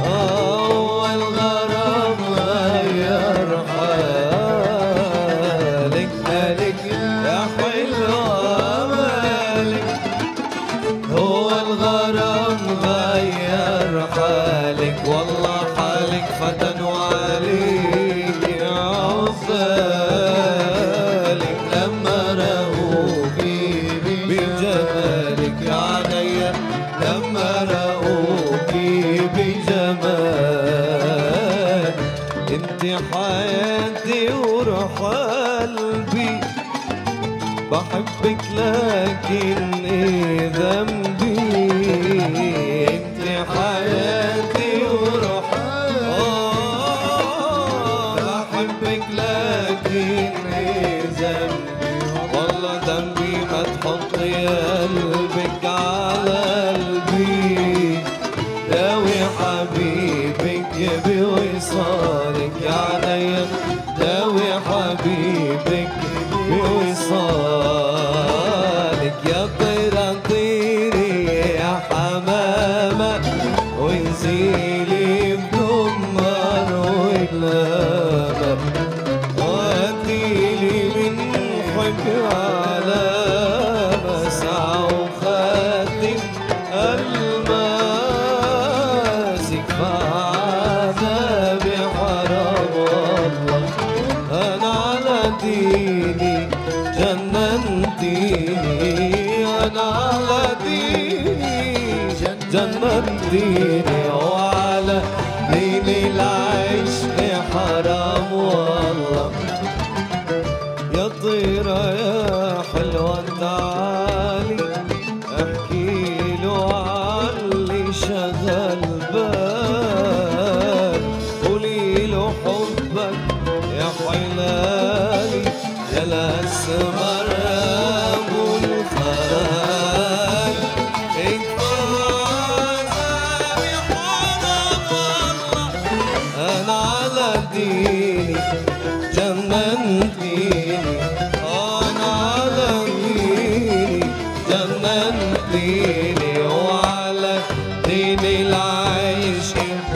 والغرام غير حالك، مالك يا حلوة مالك. هو الغرام غير حالك، والله حالك فتن وعليك يا عسالك. لما رأوكي بجمالك يا عينيا، لما رأوكي بجمال. انت حياتي وروح قلبي، بحبك لكن ايه ذنبي. انت حياتي وروح بحبك لكن ايه ذنبي. والله ذنبي ما تحطي قلبك على قلبي. داوي حبيبك بوصالك يا عينيا، داوي حبيبك بوصالك. يا طيرة طيري يا حمامة، وانزلي بدمر وقلامة، وهاتيلي من حب على مسعى وخاتم الماسك. فعذابي حرام والله، أنا على ديني جننتيني، أنا على ديني جننتيني، وعلى ديني العشق حرام والله. يا طيرة يا حلوة تعالي، احكي له عاللي شغل بال. قولي له حبك يا حلالي، يا الأسمر أبو الخال. عذابي حرام والله، أنا على ديني جننتيني، أنا على ديني جننتيني، وعلى دين العيش